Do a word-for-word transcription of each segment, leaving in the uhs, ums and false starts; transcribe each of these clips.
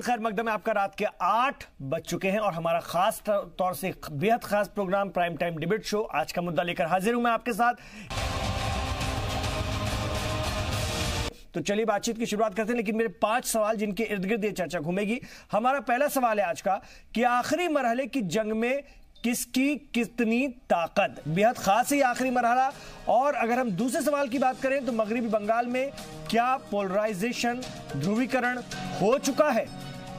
खैर मकदम में आपका रात के आठ बज चुके हैं और हमारा खास तौर से बेहद खास programme prime time debate show आज का मुद्दा लेकर हाजिर हूं मैं आपके साथ। तो चलिए बातचीत की शुरुआत करते हैं, लेकिन मेरे पांच सवाल जिनके इर्द गिर्द ये चर्चा घूमेगी। हमारा पहला सवाल है आज का कि आखिरी मरहले की जंग में किसकी कितनी ताकत। बेहद खास है आखिरी मरहला। और अगर हम दूसरे सवाल की बात करें तो मगरिबी बंगाल में क्या पोलराइजेशन ध्रुवीकरण हो चुका है।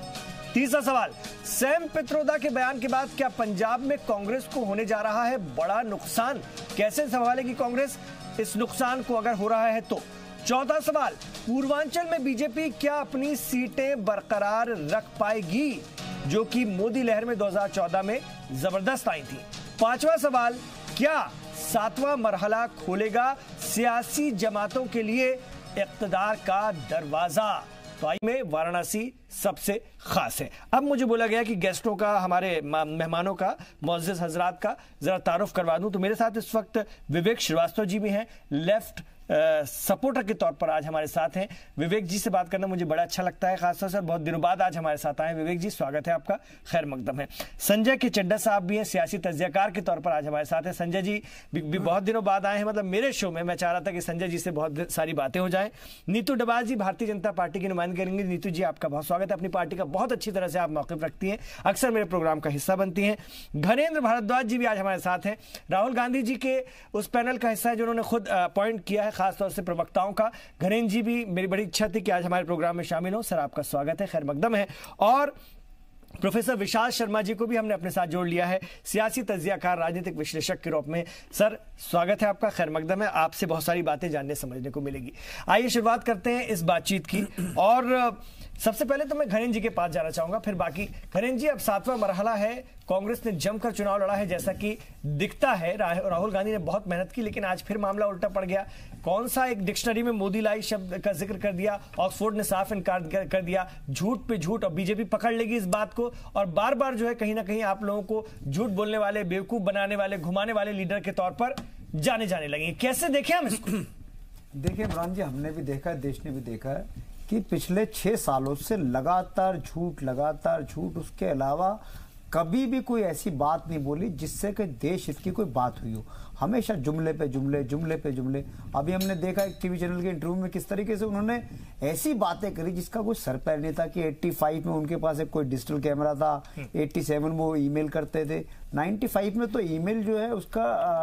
तीसरा सवाल, सैम पित्रोदा के बयान के बाद क्या पंजाब में कांग्रेस को होने जा रहा है बड़ा नुकसान, कैसे संभालेगी कांग्रेस इस नुकसान को अगर हो रहा है तो। चौथा सवाल, पूर्वांचल में बीजेपी क्या अपनी सीटें बरकरार रख पाएगी जो कि मोदी लहर में दो हज़ार चौदह में जबरदस्त आई थी। पांचवा सवाल, क्या सातवां मरहला खोलेगा सियासी जमातों के लिए इक्तदार का दरवाजा। तो आई में वाराणसी सबसे खास है। अब मुझे बोला गया कि गेस्टों का, हमारे मेहमानों का, मुअज़्ज़िज़ हजरात का जरा तारुफ करवा दूं। तो मेरे साथ इस वक्त विवेक श्रीवास्तव जी भी हैं, लेफ्ट सपोर्टर के तौर पर आज हमारे साथ हैं। विवेक जी से बात करना मुझे बड़ा अच्छा लगता है, खासतौर से बहुत दिनों बाद आज हमारे साथ आए। विवेक जी स्वागत है आपका, खैर मकदम है। संजय के चड्ढा साहब भी हैं, सियासी तज्ज़ियाकार के तौर पर आज हमारे साथ हैं। संजय जी भी, भी बहुत दिनों बाद आए हैं, मतलब मेरे शो में मैं चाह रहा था कि संजय जी से बहुत सारी बातें हो जाएं। नीतू डबाल जी भारतीय जनता पार्टी की नुमाइंदगी करेंगे। नीतू जी आपका बहुत स्वागत है, अपनी पार्टी का बहुत अच्छी तरह से आप मौक़िफ़ रखती हैं, अक्सर मेरे प्रोग्राम का हिस्सा बनती हैं। घनेंद्र भारद्वाज जी भी आज हमारे साथ हैं, राहुल गांधी जी के उस पैनल का हिस्सा है जो उन्होंने खुद अपॉइंट किया है, खासतौर से प्रवक्ता का। घनेंद्र जी भी, मेरी बड़ी इच्छा थी कि आज हमारे प्रोग्राम में शामिल हो। सर आपका स्वागत है, खैर मकदम है। और प्रोफेसर विशाल शर्मा जी को भी हमने अपने साथ जोड़ लिया है, सियासी तज्ज़ियाकार, राजनीतिक विश्लेषक के रूप में। सर स्वागत है आपका, खैर मकदम है। आपसे बहुत सारी बातें जानने समझने को मिलेगी। आइए शुरुआत करते हैं इस बातचीत की। और सबसे पहले तो मैं घनेंद्र जी के पास जाना चाहूंगा, फिर बाकी। घनेंद्र जी, अब सातवां मरहला है, कांग्रेस ने जमकर चुनाव लड़ा है जैसा कि दिखता है। राहुल गांधी ने बहुत मेहनत की, लेकिन आज फिर मामला उल्टा पड़ गया। कौन सा एक डिक्शनरी में मोदी लाई शब्द का जिक्र कर दिया, ऑक्सफोर्ड ने साफ इनकार कर दिया, झूठ पे झूठ। और बीजेपी पकड़ लेगी इस बात को और बार बार जो है कहीं ना कहीं आप लोगों को झूठ बोलने वाले, बेवकूफ बनाने वाले, घुमाने वाले लीडर के तौर पर जाने जाने लगे। कैसे देखें हम इसको? देखिए इमरान जी, हमने भी देखा है, देश ने भी देखा है कि पिछले छह सालों से लगातार झूठ लगातार झूठ उसके अलावा कभी भी कोई ऐसी बात नहीं बोली जिससे कि देश हित की कोई बात हुई हो। हमेशा जुमले पे जुमले जुमले पे जुमले। अभी हमने देखा एक टीवी चैनल के इंटरव्यू में किस तरीके से उन्होंने ऐसी बातें करी जिसका कोई सर पैर नहीं था कि पचासी में उनके पास एक कोई डिजिटल कैमरा था, सत्तासी में वो ईमेल करते थे, पचानवे में तो ईमेल जो है उसका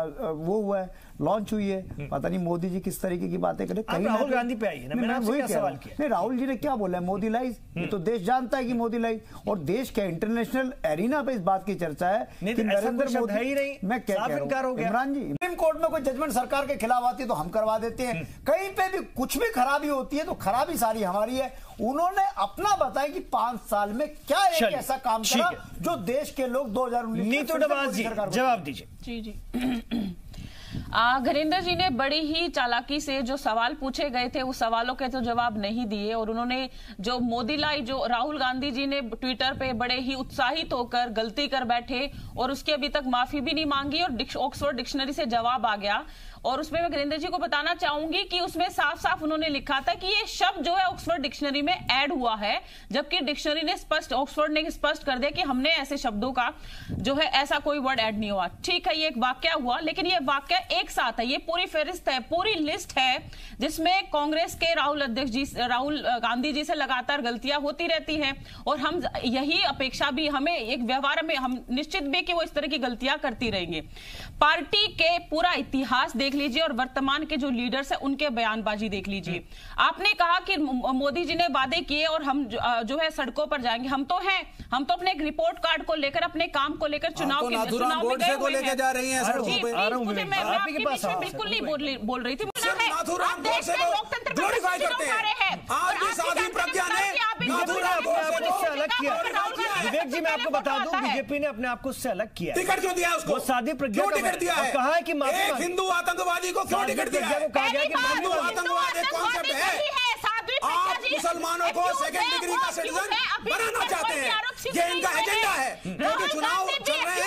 वो हुआ है, लॉन्च हुई है। पता नहीं मोदी जी किस तरीके की बातें करें। कहीं राहुल गांधी पे आई है ना, मैंने आपसे क्या सवाल किया? नहीं, राहुल जी ने क्या बोला है, मोदी लाई, ये तो देश जानता है कि मोदी लाई। और देश के इंटरनेशनल एरिना पे इस बात की चर्चा है कि नरेंद्र मोदी है ही नहीं। मैं क्या कह रहा हूं इमरान जी, सुप्रीम कोर्ट में कोई जजमेंट सरकार के खिलाफ आती है तो हम करवा देते हैं, कहीं पे भी कुछ भी खराबी होती है तो खराबी सारी हमारी है। उन्होंने अपना बताया कि पांच साल में क्या एक ऐसा काम करा जो देश के लोग दो हजार उन्नीस नीतू डबाल जी जवाब दीजिए। जी जी घनेंद्र जी ने बड़ी ही चालाकी से जो सवाल पूछे गए थे उस सवालों के तो जवाब नहीं दिए। और उन्होंने जो मोदी लाई, जो राहुल गांधी जी ने ट्विटर पे बड़े ही उत्साहित होकर गलती कर बैठे और उसकी अभी तक माफी भी नहीं मांगी और ऑक्सफोर्ड डिक्शनरी से जवाब आ गया। और उसमें मैं घनेंद्र जी को बताना चाहूंगी कि उसमें साफ साफ उन्होंने लिखा था कि ये शब्द जो है ऑक्सफोर्ड डिक्शनरी में ऐड हुआ है, जबकि डिक्शनरी ने स्पष्ट, ऑक्सफोर्ड ने स्पष्ट कर दिया कि हमने ऐसे शब्दों का जो है ऐसा कोई वर्ड ऐड नहीं हुआ। ठीक है, ये एक वाक्य हुआ, लेकिन ये वाक्य एक साथ है, ये पूरी फहरिस्त है, पूरी लिस्ट है जिसमें कांग्रेस के राहुल अध्यक्ष जी, राहुल गांधी जी से लगातार गलतियां होती रहती हैं। और हम यही अपेक्षा भी, हमें एक व्यवहार में हम निश्चित भी कि वो इस तरह की गलतियां करती रहेंगे। पार्टी के पूरा इतिहास देख लीजिए और वर्तमान के जो लीडर्स हैं उनके बयानबाजी देख लीजिए। आपने कहा कि मोदी जी ने वादे किए और हम जो है सड़कों पर जाएंगे। हम तो हैं, हम तो अपने रिपोर्ट कार्ड को लेकर, अपने काम को लेकर चुनाव के चुनाव में गए हुए हैं। जा रही हैं सड़कों पे। मुझे मैं आपके बीच में बिल्कुल नहीं बोल बोल रही थी। आप देश के लोकतंत्र को उठा रहे हैं। आज भी साधी प्रज्ञा ने उससे अलग किया। विवेक जी मैं आपको बता दूं, बीजेपी ने अपने आप को उससे अलग किया। टिकट क्यों दिया उसको? वो साधी प्रज्ञा को टिकट दिया है? कहा है कि एक हिंदू आतंकवादी को क्यों टिकट दिया है? कहा गया कि हिंदू आतंकवाद एक कॉन्सेप्ट है। आप मुसलमानों को सेकंड डिग्री का सिटीजन बनाना चाहते हैं, ये इनका एजेंडा है। क्योंकि चुनाव चल रहे हैं,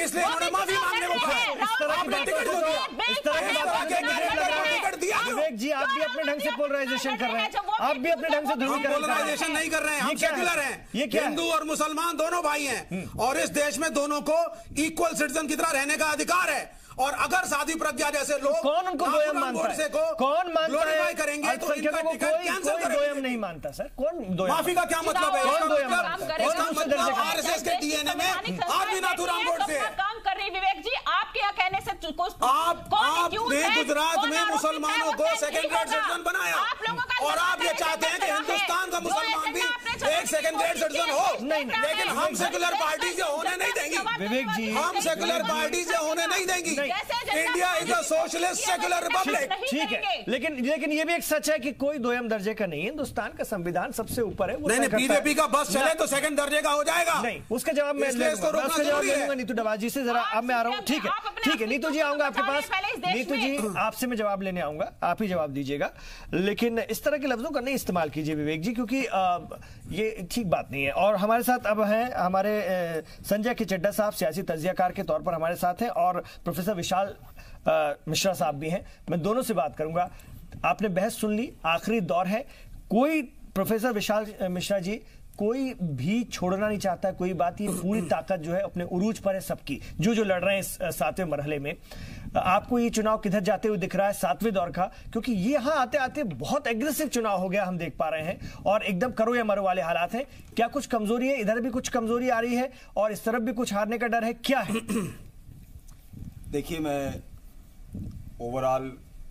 इसलिए उन्होंने माफी मांगने को कहा। आपने टिकट क्यों दिया? इस तरह की बातों से टिकट दिया क्यों? विवेक जी, आप भी अपने ढंग से पोलराइजेशन कर रहे हैं, आप भी अपने ढंग से ध्रुवीकरण कर रहे हैं। पोलराइजेशन नहीं कर रहे हैं, हम सेक्युलर हैं। ये क्या है? हिंदू और मुसलमान दोनों भाई हैं और इस देश में दोनों को इक्वल सिटीजन की तरह रहने का अधिकार है। और अगर साध्वी प्रज्ञा जैसे लोग कौन उनको दोयम मानता है? को कौन मानता है? करेंगे तो इनका टिकट कैंसिल करेंगे। दोयम नहीं मानता सर, कौन दोयम? माफी का क्या मतलब है? कौन दोयम इसका मानता है? मतलब कौन दूसरे दर्जे का? आरएसएस के डीएनए में आप भी नाथुराम बोर्ड से काम कर रही विवेक जी, आपके यहाँ कहने से कुछ आप आपने गुजरात में मुसलमानों को सेकंड ग्रेड सिटीजन बनाया और आप ये चाहते हैं कि हिंदुस्तान का मुसलमान भी एक सेकंड ग्रेड सिटीजन हो। नहीं, नहीं। लेकिन हम सेकुलर पार्टी से होने नहीं देंगी विवेक जी, हम सेकुलर पार्टी से होने नहीं देंगी। India is a socialist secular republic. ठीक है, लेकिन लेकिन ये भी एक सच है कि कोई दोयम दर्जे का नहीं है। हिंदुस्तान का संविधान सबसे ऊपर है। नहीं नहीं, बीजेपी का बस चले तो सेकंड दर्जे का हो जाएगा। नहीं, उसका जवाब मैं इसलिए इसको रोकना उसका जवाब जरूरी है। ले लूंगा नीतू डवाल जी से। जरा अब मैं आ रहा हूँ। ठीक है, ठीक है नीतू जी, आऊंगा आपके पास। नीतू जी, आपसे मैं जवाब लेने आऊंगा, आप ही जवाब दीजिएगा। लेकिन इस तरह के लफ्जों का नहीं इस्तेमाल कीजिए विवेक जी, क्योंकि ये ठीक बात नहीं है। और हमारे साथ अब हैं हमारे संजय के चड्ढा साहब, सियासी तज्जियाकार के तौर पर हमारे साथ हैं, और प्रोफेसर विशाल मिश्रा साहब भी हैं। मैं दोनों से बात करूंगा। आपने बहस सुन ली, आखिरी दौर है। कोई प्रोफेसर विशाल मिश्रा जी, कोई भी छोड़ना नहीं चाहता है कोई बात। ये पूरी ताकत जो है अपने उरूज पर है सबकी, जो जो लड़ रहे हैं इस सातवें मरहले में। आपको ये चुनाव किधर जाते हुए दिख रहा है सातवें दौर का? क्योंकि ये यहाँ आते आते बहुत एग्रेसिव चुनाव हो गया, हम देख पा रहे हैं, और एकदम करो या मरो वाले हालात हैं। क्या कुछ कमजोरी है? इधर भी कुछ कमजोरी आ रही है और इस तरफ भी कुछ हारने का डर है, क्या है? देखिए, मैं ओवरऑल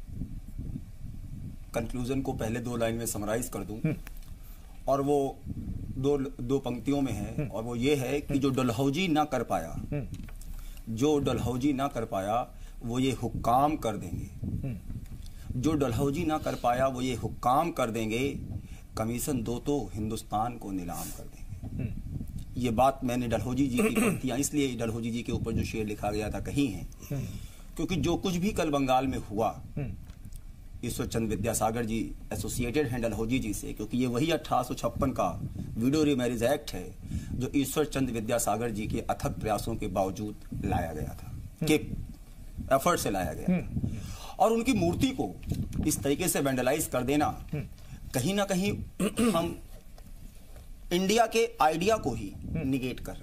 कंक्लूजन को पहले दो लाइन में समराइज कर दूं, और वो दो दो पंक्तियों में है, और वो ये है कि जो डलहौजी ना कर पाया, जो डलहौजी ना कर पाया वो ये हुक्काम कर देंगे। जो डलहौजी ना कर पाया वो ये हुक्काम कर देंगे, कमीशन दो तो हिंदुस्तान को नीलाम कर देंगे। ये बात मैंने डलहौजी जी की पंक्तियां इसलिए डलहौजी जी के ऊपर जो शेर लिखा गया था कहीं है, क्योंकि जो कुछ भी कल बंगाल में हुआ, ईश्वर चंद्र विद्यासागर जी एसोसिएटेड हैं डलहौजी जी से, क्योंकि ये वही अठारह सौ छप्पन का विडो रीमैरिज एक्ट है जो ईश्वर चंद्र विद्यासागर जी के अथक प्रयासों के बावजूद लाया गया था, के एफर्ट से लाया गया था। और उनकी मूर्ति को इस तरीके से वेंडलाइज कर देना, कहीं ना कहीं हम इंडिया के आइडिया को ही निगेट कर रहे हैं।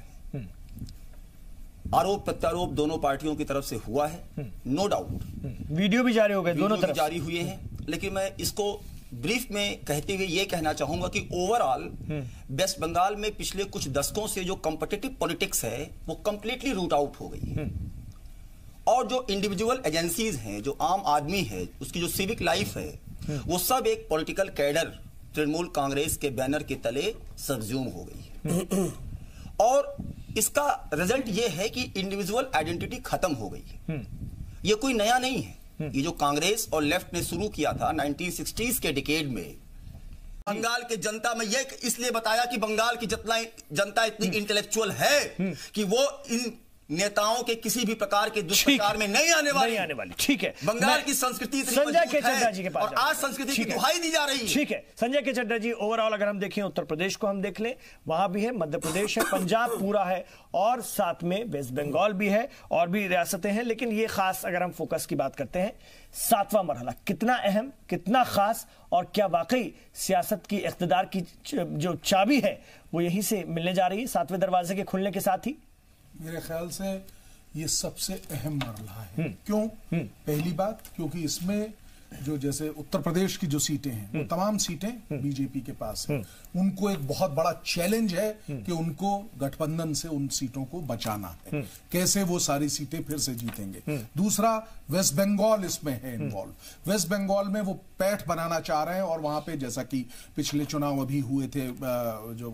आरोप प्रत्यारोप दोनों पार्टियों की तरफ से हुआ है, नो डाउट। वीडियो भी जारी हो गए, दोनों तरफ जारी हुए हैं, लेकिन मैं इसको ब्रीफ में कहते हुए यह कहना चाहूंगा कि ओवरऑल वेस्ट बंगाल में पिछले कुछ दशकों से जो कॉम्पिटिटिव पॉलिटिक्स है वो कंप्लीटली रूट आउट हो गई है। और जो इंडिविजुअल एजेंसीज हैं, जो आम आदमी है, उसकी जो सिविक लाइफ है, वो सब एक पॉलिटिकल कैडर तृणमूल कांग्रेस के बैनर के तले सबज्यूम हो गई है। और इसका रिजल्ट ये है कि इंडिविजुअल आइडेंटिटी खत्म हो गई है। ये कोई नया नहीं है, ये जो कांग्रेस और लेफ्ट ने शुरू किया था नाइनटीन सिक्सटीज़ के डिकेड में। बंगाल के जनता में ये इसलिए बताया कि बंगाल की जितना जनता इतनी इंटेलेक्चुअल है कि वो इन नेताओं के किसी भी प्रकार के दुष्प्रचार में नहीं आने वाली, नहीं आने वाली। ठीक है, बंगाल की संस्कृति संजय के चड्ढा जी के पास, और आज संस्कृति की दुहाई दी जा रही है। ठीक है संजय के चड्ढा जी, ओवरऑल अगर हम देखें उत्तर प्रदेश को हम देख लें, वहां भी है, मध्य प्रदेश है, पंजाब पूरा है, और साथ में वेस्ट बंगाल भी है, और भी रियासतें हैं। लेकिन ये खास अगर हम फोकस की बात करते हैं, सातवां मरहला कितना अहम, कितना खास, और क्या वाकई सियासत की इख्तिदार की जो चाबी है वो यहीं से मिलने जा रही है सातवें दरवाजे के खुलने के साथ ही? मेरे ख्याल से ये सबसे अहम मरहला है। क्यों? पहली बात, क्योंकि इसमें जो जैसे उत्तर प्रदेश की जो सीटें हैं वो तमाम सीटें बीजेपी के पास हैं। उनको एक बहुत बड़ा चैलेंज है कि उनको गठबंधन से उन सीटों को बचाना है। कैसे वो सारी सीटें फिर से जीतेंगे। दूसरा, वेस्ट बंगाल इसमें है इन्वॉल्व। वेस्ट बंगाल में वो पैठ बनाना चाह रहे हैं, और वहां पे जैसा कि पिछले चुनाव अभी हुए थे, जो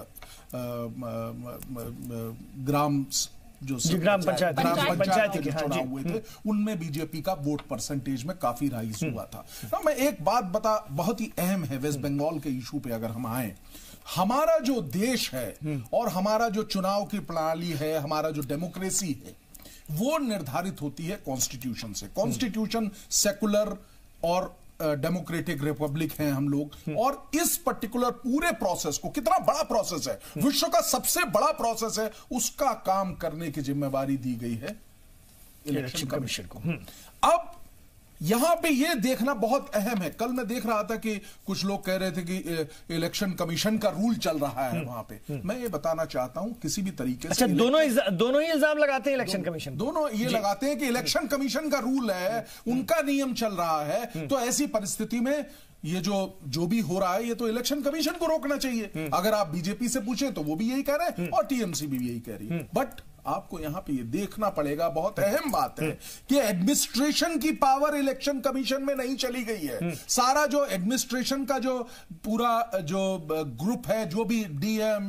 ग्राम जो ग्राम पंचायत ग्राम पंचायत के हाँ चुनाव हुए थे, उनमें बीजेपी का वोट परसेंटेज में काफी राइज हुआ था। तो मैं एक बात बता, बहुत ही अहम है वेस्ट बंगाल के इशू पे अगर हम आए, हमारा जो देश है और हमारा जो चुनाव की प्रणाली है, हमारा जो डेमोक्रेसी है, वो निर्धारित होती है कॉन्स्टिट्यूशन से। कॉन्स्टिट्यूशन सेकुलर और डेमोक्रेटिक रिपब्लिक हैं हम लोग, और इस पर्टिकुलर पूरे प्रोसेस को, कितना बड़ा प्रोसेस है, विश्व का सबसे बड़ा प्रोसेस है, उसका काम करने की जिम्मेवारी दी गई है इलेक्शन कमीशन को। अब यहां पे ये देखना बहुत अहम है। कल मैं देख रहा था कि कुछ लोग कह रहे थे कि इलेक्शन कमीशन का रूल चल रहा है वहां पे। मैं ये बताना चाहता हूं किसी भी तरीके अच्छा, से दोनों दोनों ही इल्जाम लगाते हैं इलेक्शन कमीशन, दोनों ये लगाते हैं कि इलेक्शन कमीशन का रूल है, उनका नियम चल रहा है, तो ऐसी परिस्थिति में ये जो जो भी हो रहा है ये तो इलेक्शन कमीशन को रोकना चाहिए। अगर आप बीजेपी से पूछें तो वो भी यही कह रहे हैं और टीएमसी भी यही कह रही है। बट आपको यहां पे ये देखना पड़ेगा, बहुत अहम बात है कि एडमिनिस्ट्रेशन की पावर इलेक्शन कमीशन में नहीं चली गई है। सारा जो एडमिनिस्ट्रेशन का जो पूरा जो ग्रुप है, जो भी डीएम,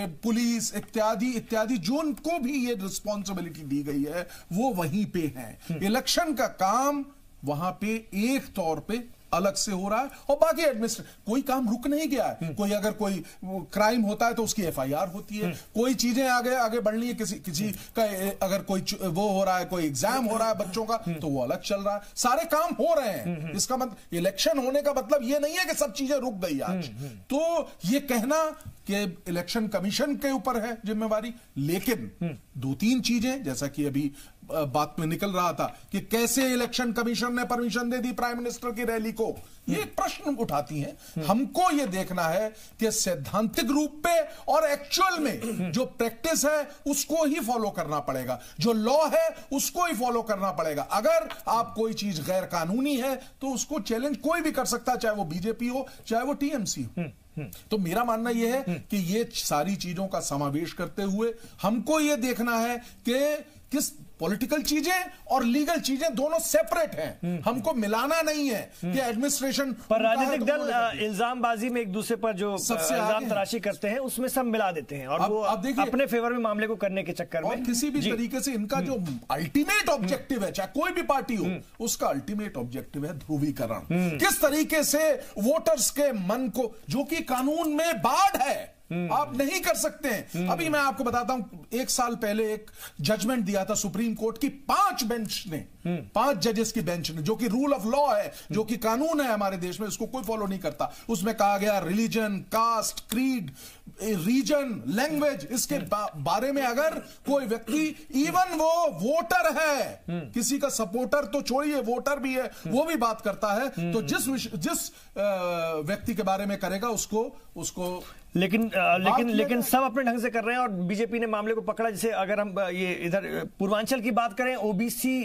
पुलिस इत्यादि इत्यादि, जो उनको भी ये रिस्पॉन्सिबिलिटी दी गई है वो वहीं पे है। इलेक्शन का काम वहां पे एक तौर पे अलग से हो रहा है और बाकी एडमिनिस्ट्रेशन, कोई काम रुक नहीं गया है। कोई अगर कोई क्राइम होता है तो उसकी एफआईआर होती है, कोई चीजें आगे आगे बढ़नी है, किसी किसी का अगर कोई वो हो रहा है, कोई एग्जाम हो रहा है बच्चों का, तो वो अलग चल रहा है। सारे काम हो रहे हैं। इसका मतलब इलेक्शन होने का मतलब ये नहीं है कि सब चीजें रुक गई आज। तो ये कहना कि इलेक्शन कमीशन के ऊपर है जिम्मेवारी, लेकिन दो तीन चीजें जैसा कि अभी बात में निकल रहा था कि कैसे इलेक्शन कमीशन ने परमिशन दे दी प्राइम मिनिस्टर की रैली को, ये प्रश्न उठाती हैं। हमको ये देखना है कि सैद्धांतिक रूप पे और एक्चुअल में जो प्रैक्टिस है उसको ही फॉलो करना पड़ेगा, जो लॉ है उसको ही फॉलो करना पड़ेगा। अगर आप कोई चीज गैर कानूनी है तो उसको चैलेंज कोई भी कर सकता है, चाहे वो बीजेपी हो चाहे वो टीएमसी हो। तो मेरा मानना यह है कि ये सारी चीजों का समावेश करते हुए हमको यह देखना है कि किस पॉलिटिकल चीजें और लीगल चीजें दोनों सेपरेट हैं, हमको मिलाना नहीं है कि एडमिनिस्ट्रेशन पर राजनीतिक दल इल्जामबाजी में एक दूसरे पर जो इल्जाम तराशी करते हैं उसमें सब मिला देते हैं और वो अपने फेवर में मामले को करने के चक्कर में किसी भी तरीके से इनका जो अल्टीमेट ऑब्जेक्टिव है, चाहे कोई भी पार्टी हो, उसका अल्टीमेट ऑब्जेक्टिव है ध्रुवीकरण। किस तरीके से वोटर्स के मन को, जो कि कानून में बाढ़ है, आप नहीं कर सकते हैं। अभी मैं आपको बताता हूं, एक साल पहले एक जजमेंट दिया था सुप्रीम कोर्ट की पांच बेंच ने, पांच जजेस की बेंच ने, जो कि रूल ऑफ लॉ है, जो कि कानून है हमारे देश में, उसको कोई फॉलो नहीं करता। उसमें कहा गया religion, caste, creed, region, language, इसके बा, बारे में अगर कोई व्यक्ति, इवन वो वोटर है, किसी का सपोर्टर तो छोड़िए, वोटर भी है, वो भी बात करता है, तो जिस जिस व्यक्ति के बारे में करेगा उसको उसको लेकिन आ, लेकिन लेकिन सब अपने ढंग से कर रहे हैं और बीजेपी ने मामले को पकड़ा। जैसे अगर हम ये इधर पूर्वांचल की बात करें, ओबीसी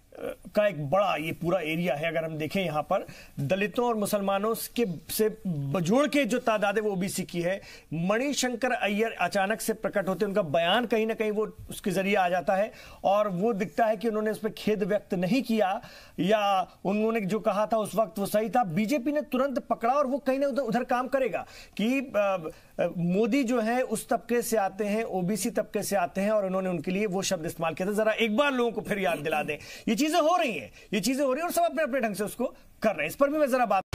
का एक बड़ा ये पूरा एरिया है। अगर हम देखें यहाँ पर दलितों और मुसलमानों के से बजोड़ के जो तादाद है वो ओबीसी की है। मणिशंकर अय्यर अचानक से प्रकट होते, उनका बयान कहीं ना कहीं वो उसके जरिए आ जाता है और वो दिखता है कि उन्होंने उस पर खेद व्यक्त नहीं किया या उन्होंने जो कहा था उस वक्त वो सही था। बीजेपी ने तुरंत पकड़ा और वो कहीं ना उधर, उधर काम करेगा कि आ, मोदी जो है उस तबके से आते हैं, ओबीसी तबके से आते हैं और उन्होंने उनके लिए वो शब्द इस्तेमाल किया था। जरा एक बार लोगों को फिर याद दिला दें, ये चीजें हो रही हैं, ये चीजें हो रही हैं और सब अपने अपने ढंग से उसको कर रहे हैं। इस पर भी मैं जरा बात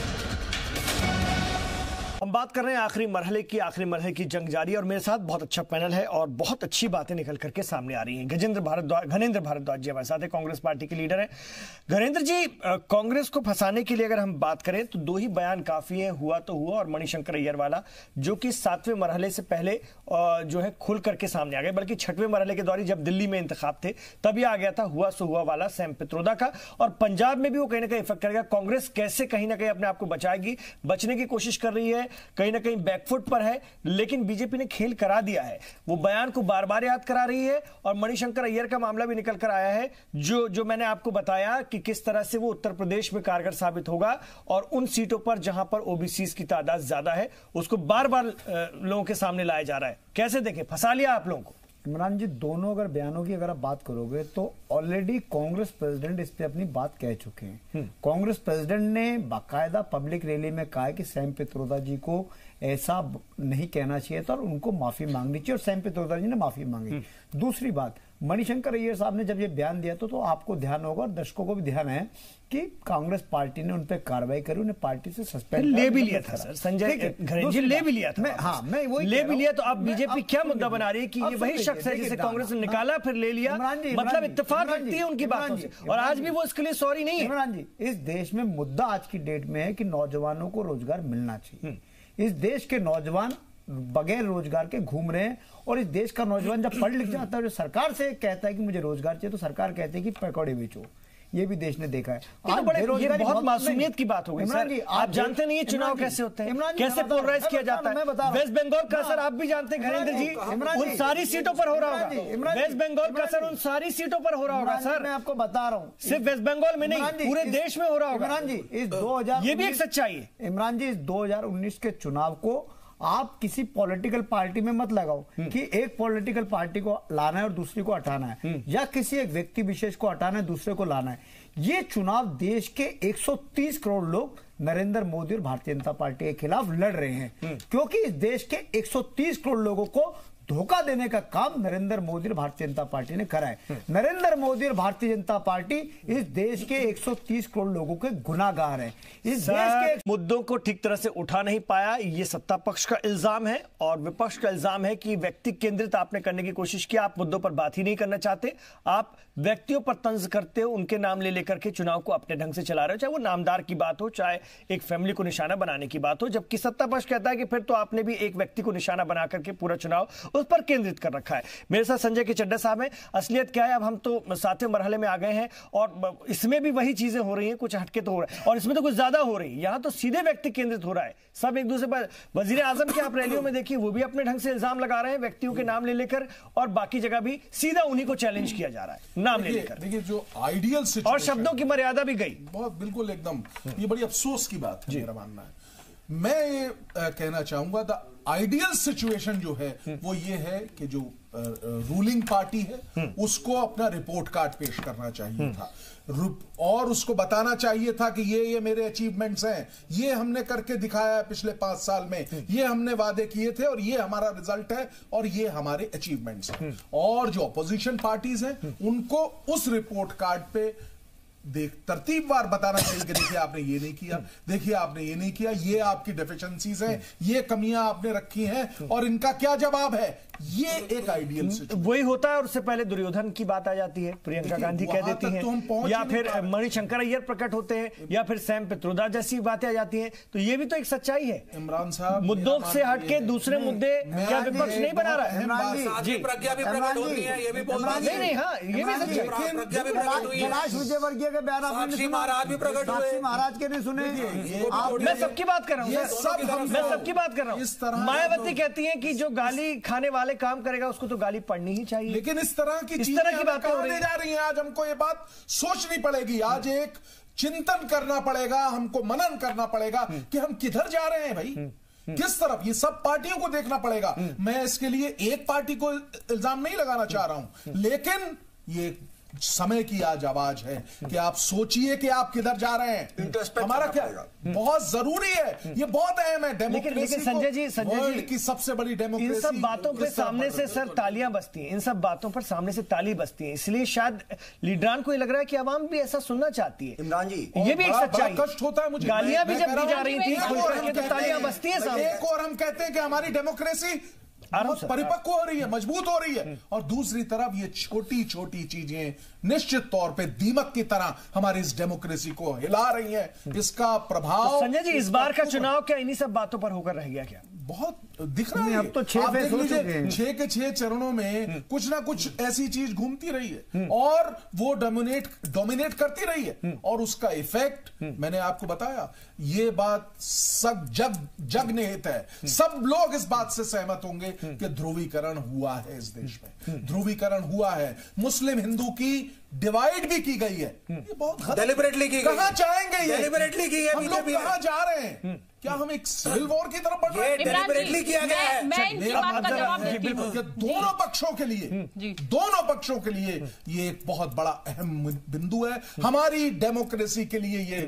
हम बात कर रहे हैं आखिरी मरहले की। आखिरी मरहले की जंग जारी है और मेरे साथ बहुत अच्छा पैनल है और बहुत अच्छी बातें निकल करके सामने आ रही हैं। गजेंद्र भारद्वाज घनेंद्र भारद्वाज जी हमारे साथ है, कांग्रेस पार्टी के लीडर हैं। घनेंद्र जी, कांग्रेस को फंसाने के लिए अगर हम बात करें तो दो ही बयान काफी है, हुआ तो हुआ और मणिशंकर अय्यर वाला, जो कि सातवें मरहले से पहले जो है खुल करके सामने आ गए। बल्कि छठवें मरहले के दौरान जब दिल्ली में इंतखाब थे तभी आ गया था हुआ सो हुआ वाला सैम पित्रोदा का, और पंजाब में भी वो कहीं ना कहीं इफेक्ट करेगा। कांग्रेस कैसे कहीं ना कहीं अपने आप को बचाएगी, बचने की कोशिश कर रही है, कहीं ना कहीं बैकफुट पर है, लेकिन बीजेपी ने खेल करा दिया है। वो बयान को बार बार याद करा रही है और मणिशंकर अय्यर का मामला भी निकल कर आया है, जो जो मैंने आपको बताया कि किस तरह से वो उत्तर प्रदेश में कारगर साबित होगा और उन सीटों पर जहां पर ओबीसी की तादाद ज्यादा है उसको बार बार लोगों के सामने लाया जा रहा है। कैसे देखें, फंसा लिया आप लोगों को? इमरान जी, दोनों अगर बयानों की अगर आप बात करोगे तो ऑलरेडी कांग्रेस प्रेसिडेंट इस पे अपनी बात कह चुके हैं। कांग्रेस प्रेसिडेंट ने बाकायदा पब्लिक रैली में कहा कि सैम पित्रोदा जी को ऐसा नहीं कहना चाहिए था और उनको माफी मांगनी चाहिए और सैम पित्रोदा जी ने माफी मांगी। दूसरी बात, मणिशंकर अय्यर साहब ने जब ये बयान दिया तो, तो आपको ध्यान होगा और दर्शकों को भी ध्यान है कि कांग्रेस पार्टी ने उन पर कार्रवाई करी, उन्हें पार्टी से सस्पेंड ले भी लिया था सर, संजय घरेंद्र जी ले भी लिया था। मैं हाँ मैं वही ले भी लिया। तो अब बीजेपी क्या मुद्दा बना रही है कि ये वही शख्स है जिसे कांग्रेस ने निकाला फिर ले लिया, मतलब इत्तेफाक रखती है उनकी बातों से और आज भी वो इसके लिए सॉरी नहीं है। इमरान जी, इस देश में मुद्दा आज की डेट में है कि नौजवानों को रोजगार मिलना चाहिए। इस देश के नौजवान बगैर रोजगार के घूम रहे हैं और इस देश का नौजवान जब पढ़ लिख जाता है, जो सरकार से कहता है कि मुझे रोजगार चाहिए, तो सरकार कहती है कि पकौड़े बेचो। ये भी देश ने देखा है। आज बड़े ये बहुत मासूमियत की बात हो गई सर। आप जानते नहीं है चुनाव कैसे होते हैं, कैसे पोलराइज किया जाता है। वेस्ट बंगाल का असर आप भी जानते हैं घरेंद्र जी, उन सारी सीटों पर हो रहा होगा। वेस्ट बंगाल का असर उन सारी सीटों पर हो रहा होगा सर। मैं आपको बता रहा हूँ, सिर्फ वेस्ट बंगाल में नहीं, पूरे देश में हो रहा होगा। इमरान जी, इस दो हजार ये भी एक सच्चाई है। इमरान जी, इस दो हजार उन्नीस के चुनाव को आप किसी पॉलिटिकल पार्टी में मत लगाओ कि एक पॉलिटिकल पार्टी को लाना है और दूसरी को हटाना है, या किसी एक व्यक्ति विशेष को हटाना है, दूसरे को लाना है। ये चुनाव देश के एक सौ तीस करोड़ लोग नरेंद्र मोदी और भारतीय जनता पार्टी के खिलाफ लड़ रहे हैं, क्योंकि इस देश के एक सौ तीस करोड़ लोगों को धोखा देने का काम नरेंद्र मोदी और भारतीय जनता पार्टी ने करा है। नरेंद्र मोदी और भारतीय जनता पार्टी इस देश के एक सौ तीस करोड़ लोगों के गुनाहगार हैं। इस देश के मुद्दों को ठीक तरह से उठा नहीं पाया, ये सत्ता पक्ष का इल्जाम है और विपक्ष का इल्जाम है कि व्यक्ति केंद्रित आपने करने की कोशिश की। आप मुद्दों पर बात ही नहीं करना चाहते, आप व्यक्तियों पर तंज करते हो, उनके नाम ले लेकर के चुनाव को अपने ढंग से चला रहे हो, चाहे वो नामदार की बात हो, चाहे एक फैमिली को निशाना बनाने की बात हो। जबकि सत्ता पक्ष कहता है कि फिर तो आपने भी एक व्यक्ति को निशाना बना करके पूरा चुनाव उस पर केंद्रित कर रखा है। मेरे साथ संजय के चड्ढा साहब हैं। असलियत क्या है, अब हम तो सातवें मरहले में आ गए हैं और इसमें भी वही चीजें हो रही हैं, कुछ हटके तो हो रहा है और इसमें तो कुछ ज्यादा हो रही है। यहां तो सीधे व्यक्ति केंद्रित हो रहा है, सब एक दूसरे पर। वजीर आजम के आप रैलियों में देखिए, वो भी अपने ढंग से इल्जाम लगा रहे हैं व्यक्तियों के नाम ले लेकर, और बाकी जगह भी सीधा उन्हीं को चैलेंज किया जा रहा है नाम ले लेकर। देखिए, जो आइडियल सिचुएशन और शब्दों की मर्यादा भी गई बहुत, बिल्कुल एकदम, ये बड़ी अफसोस की बात है, मेरा मानना है। मैं ये कहना चाहूंगा, द आइडियल सिचुएशन जो है वो ये है कि जो रूलिंग पार्टी है उसको अपना रिपोर्ट कार्ड पेश करना चाहिए था और उसको बताना चाहिए था कि ये ये मेरे अचीवमेंट्स हैं, ये हमने करके दिखाया है पिछले पांच साल में, ये हमने वादे किए थे और ये हमारा रिजल्ट है और ये हमारे अचीवमेंट्स हैं। और जो अपोजिशन पार्टीज हैं उनको उस रिपोर्ट कार्ड पे देख तरतीबवार बताना चाहिए कि देखिए आपने ये नहीं किया, देखिए आपने ये नहीं किया, ये आपकी डेफिशिएंसीज हैं, ये कमियां आपने रखी हैं और इनका क्या जवाब है। ये एक आइडियल सिचुएशन वही होता है और उससे पहले दुर्योधन की बात आ जाती है, प्रियंका गांधी कह देती हैं, तो या फिर मणिशंकर अय्यर प्रकट होते हैं, या फिर सैम पित्रोदा जैसी बातें आ जाती हैं। तो ये भी तो एक सच्चाई है। इमरान साहब, मुद्दों से हटके दूसरे मुद्दे क्या विपक्ष नहीं बना रहा है? जी, प्रज्ञा भी प्रकट होती है, ये भी बोलना नहीं नहीं हाँ ये भी सच्चाई। प्रज्ञा भी प्रकट हुई है, विजयवर्गीय के बयान आपने महाराज भी प्रकट हुए, महाराज के नहीं सुने। मैं सबकी बात कर रहा हूँ, मैं सबकी बात कर रहा हूँ। मायावती कहती है कि जो गाली खाने वाले काम करेगा उसको तो गाली पड़नी ही चाहिए। लेकिन इस तरह की इस तरह की बातें हो जा रही हैं, आज हमको ये बात सोचनी पड़ेगी, आज एक चिंतन करना पड़ेगा, हमको मनन करना पड़ेगा कि हम किधर जा रहे हैं भाई, किस तरफ। ये सब पार्टियों को देखना पड़ेगा। मैं इसके लिए एक पार्टी को इल्जाम नहीं लगाना चाह रहा हूं, लेकिन ये समय की आज आवाज है कि आप सोचिए कि आप किधर जा रहे हैं। हमारा क्या बहुत जरूरी है, ये बहुत अहम है। डेमोक्रेसी, लेकिन संजय जी, संजय जी की सबसे बड़ी डेमोक्रेसी, इन सब बातों पे सामने से सर तालियां बजती हैं, इन सब बातों पर सामने से ताली बजती है, इसलिए शायद लीडरान को ये लग रहा है कि आवाम भी ऐसा सुनना चाहती है। इमरान जी, ये भी एक सच्चाई है। कष्ट होता है मुझे, गालियां भी जब दी जा रही थी तो तालियां बजती है सामने। एक और हम कहते हैं कि हमारी डेमोक्रेसी परिपक्व हो रही है, मजबूत हो रही है, और दूसरी तरफ ये छोटी छोटी चीजें निश्चित तौर पे दीमक की तरह हमारी इस डेमोक्रेसी को हिला रही हैं। इसका प्रभाव तो संजय जी, इस बार का चुनाव क्या इन्हीं सब बातों पर होकर रह गया क्या? बहुत दिख रहा है। अब तो छह फेज हो चुके हैं, छह के छह चरणों में कुछ ना कुछ ऐसी चीज घूमती रही है और वो डोमिनेट डोमिनेट करती रही है, और उसका इफेक्ट मैंने आपको बताया। ये बात सब जग जग निहित है, सब लोग इस बात से सहमत होंगे कि ध्रुवीकरण हुआ है इस देश में, ध्रुवीकरण हुआ है। मुस्लिम हिंदू की डिवाइड भी की गई है, ये बहुत डेलिबरेटली की गई। कहां जाएंगे ये? डेलिबरेटली की है, हम लोग कहां जा रहे हैं? क्या हम एक सिविल वॉर की तरफ बढ़ रहे हैं? डेलिबरेटली किया गया है। मैं इनकी बात का जवाब देती हूं। ये दोनों पक्षों के लिए, दोनों पक्षों के लिए ये एक बहुत बड़ा अहम बिंदु है। हमारी डेमोक्रेसी के लिए ये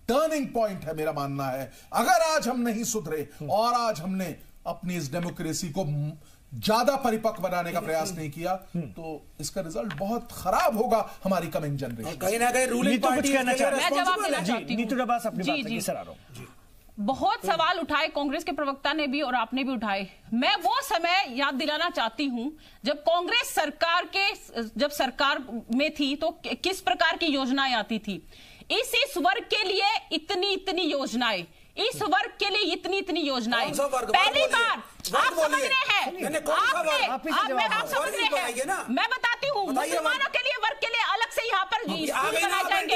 टर्निंग पॉइंट है मेरा मानना है। अगर आज हम नहीं सुधरे और आज हमने अपनी इस डेमोक्रेसी को ज्यादा परिपक्व बनाने का प्रयास नहीं किया तो इसका रिजल्ट बहुत खराब होगा हमारी कमिंग जनरेशन। कहीं ना कहीं रूलिंग पार्टी मैं जवाब देना चाहती हूं। नीतू अब्बास अपनी बात लेके सर आ रहा हूं। बहुत सवाल उठाए कांग्रेस के प्रवक्ता ने भी और आपने भी उठाए। मैं वो समय याद दिलाना चाहती हूं जब कांग्रेस सरकार के जब सरकार में थी तो किस प्रकार की योजनाएं आती थी। इस इस वर्ग के लिए इतनी इतनी योजनाएं, इस वर्ग के लिए इतनी इतनी योजनाएं। पहली बार आप समझ रहे हैं, आपने आप, आप समझ रहे हैं, मैं बताती हूँ मुसलमानों के लिए वर्ग के लिए अलग से यहाँ पर स्कूल बनाए जाएंगे।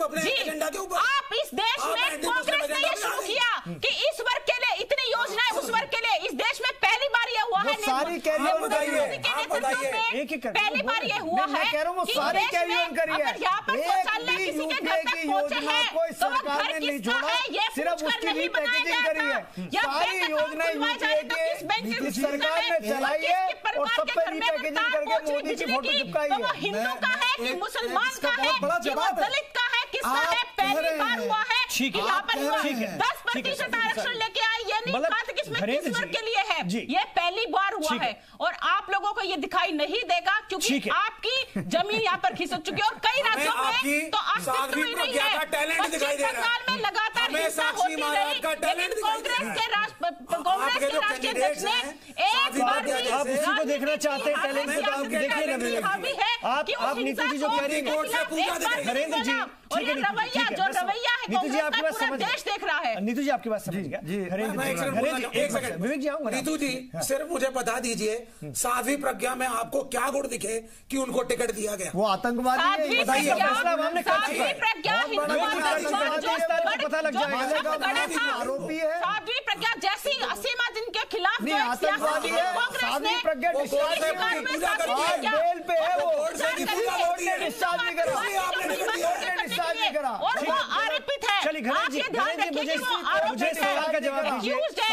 आप इस देश में कांग्रेस ने ये शुरू किया कि इस वर्ग के लिए इतनी योजनाएं, उस वर्ग के लिए इस देश में पहली बार ये हुआ है। सारी कैरियर बताइए, पहली बार ये हुआ है कि सारी कैरियर करिए। अगर यहाँ पर शौचालय किसी के घर तक पहुंचे हैं तो वो घर किसका है ये पूछकर नहीं बनाया गया था। या सारी योजनाएं यूपीए के सरकार ने चलाई है और सब पे रीपैकेजिंग करके मोदी की फोटो चिपकाई है। वो हिंदू का है कि मुसलमान का है कि वो दलित का है, किसका है? पहली बार हुआ है कि यहाँ पर हुआ दस प्रतिशत आरक्षण लेके आए, ये नहीं कहा था कि इसमें किस वर्ग के लिए है, ये पहली बार हुआ है। और आप लोगों को ये दिखाई नहीं देगा क्योंकि आपकी जमीन यहाँ पर खिसक चुकी है और कई राज्यों में तो अस्तित्व ही नहीं है। पश्चिम बंगाल में लगातार हिंसा होती रही, लेकिन कांग्रेस के राष्ट्र कांग्रेस के राष्ट्रीय अध्यक्ष ने एक बार भी आप उसी को देखना चाहते हैं टैलेंट को, तो आप देखिए ना विवेक जी। आप आप नीतू जी जो कह रही है नरेंद्र जी, और ये रवैया जो रवैया है नीतू जी आपकी बात समझ देश देख रहा है। नीतू जी आपकी बात समझ गया। एक सेकंड विवेक जी आऊंगा। नीतू जी सिर्फ मुझे बता दीजिए साध्वी प्रज्ञा में आपको क्या गुण दिखे कि उनको टिकट दिया गया? वो आतंकवादी है, बताइए। साध्वी प्रज्ञा पता लग जाएगा आरोपी है। साध्वी प्रज्ञा जैसी असीमा जिनके खिलाफ जो आतंकवादी है, साध्वी प्रज्ञा डिस्चार्ज बेल पे है, वो डिस्चार्ज नहीं करा और वो आरोपित है। चलिए घरेंद्र जी, घरेंद्र जी मुझे मुझे सवाल का जवाब दीजिए।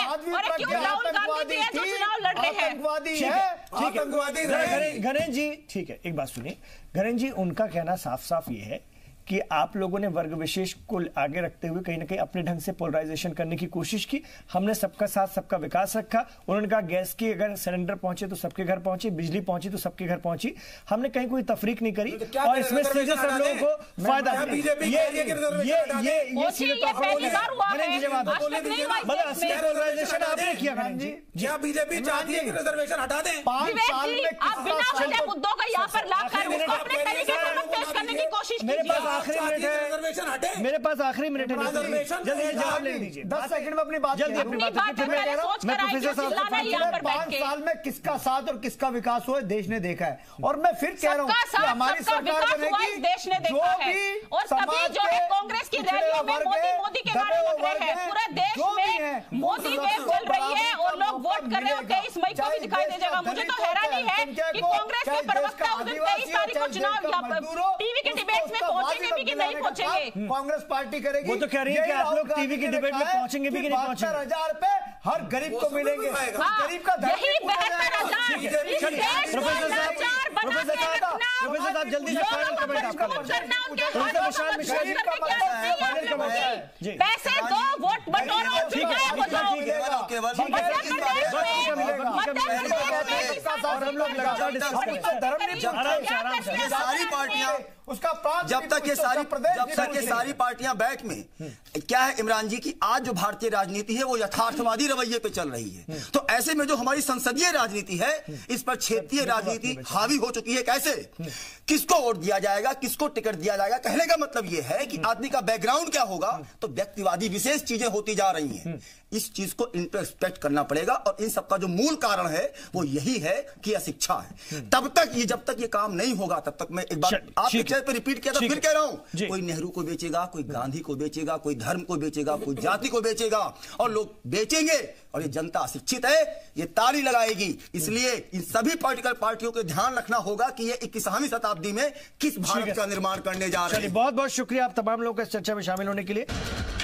आतंकवादी है, आतंकवादी घरेंद्र जी ठीक है, एक बात सुनिए घरेंद्र जी, उनका कहना साफ साफ ये है कि आप लोगों ने वर्ग विशेष को आगे रखते हुए कहीं ना कहीं अपने ढंग से पोलराइजेशन करने की कोशिश की। हमने सबका साथ सबका विकास रखा। उन्होंने कहा गैस की अगर सिलेंडर पहुंचे तो सबके घर पहुंची, बिजली पहुंची तो सबके घर पहुंची। हमने कहीं कोई तफरीक नहीं करी और इसमें सीधे सब लोगों को फायदा ये ये ये सीधे पोलराइजेशन आपने किया जी। क्या बीजेपी चाहती है कि रिजर्वेशन हटा दें? पांच साल में मुद्दों को यहाँ पर लाकर अपने तरीके से पेश करने की कोशिश मेरे पास आखिरी मिनट है, रिजर्वेशन हटे। मेरे पास आखिरी मिनट है, जल्दी जवाब ले लीजिए। दस सेकंड में अपनी बात जल्दी अपनी बात मैं प्रोफेसर साहब पांच साल में किसका साथ और किसका विकास हुआ देश ने देखा है। और मैं फिर कह रहा हूँ कि हमारी सरकार बनेगी देश ने देखा है और तभी जो है कांग्रेस की रैलियों में मोदी मोदी के नारे लग रहे हैं। पूरे देश में मोदी वेव चल रही है और लोग वोट कर रहे हैं। तेईस मई को भी दिखाई दे जाएगा। मुझे तो हैरानी है कि कांग्रेस के प्रवक्ता उस दिन तेईस तारीख को चुनाव टीवी के डिबेट में पहुंचेंगे भी कि नहीं पहुंचेंगे। कांग्रेस पार्टी करेगी। वो तो कह रही है कि आप लोग टीवी की डिबेट में पहुंचेंगे भी कि नहीं पहुंचेंगे। हजार रुपए हर गरीब को मिलेंगे। गरीब का यही बहत्तर हजार प्रोफेसर साहब प्रोफेसर साहब प्रोफेसर साहब जल्दी से फाइनल कमेंट आपका प्रोफेसर विशाल मिश्रा जी पैसे दो वोट बटोरो गायब हो जाओ। और हम लोग लगातार ये सारी पार्टियां उसका जब तक ये सारी जब तक ये सारी पार्टियां बैठ में क्या है इमरान जी की आज जो भारतीय राजनीति है वो यथार्थवादी रवैये पे चल रही है। तो ऐसे में जो हमारी संसदीय राजनीति है इस पर क्षेत्रीय राजनीति हावी हो चुकी है। कैसे किसको वोट दिया जाएगा, किसको टिकट दिया जाएगा, कहने का मतलब यह है कि आदमी का बैकग्राउंड क्या होगा। तो व्यक्तिवादी विशेष चीजें होती जा रही हैं। इस चीज को इंट्रोस्पेक्ट करना पड़ेगा और इन सबका जो मूल कारण है वो यही है कि अशिक्षा है। तब तक ये जब तक ये काम नहीं होगा तब तक मैं एक बार आपके चैनल पे रिपीट किया था, फिर कह रहा हूं, कोई नेहरू को बेचेगा, कोई गांधी को बेचेगा, कोई धर्म को बेचेगा, कोई जाति को बेचेगा और लोग बेचेंगे और ये जनता अशिक्षित है, ये ताली लगाएगी। इसलिए इन सभी पॉलिटिकल पार्टियों को ध्यान रखना होगा कि ये इक्कीसवीं शताब्दी में किस भारत का निर्माण करने जा रहे हैं। बहुत बहुत शुक्रिया आप तमाम लोगों के इस चर्चा में शामिल होने के लिए।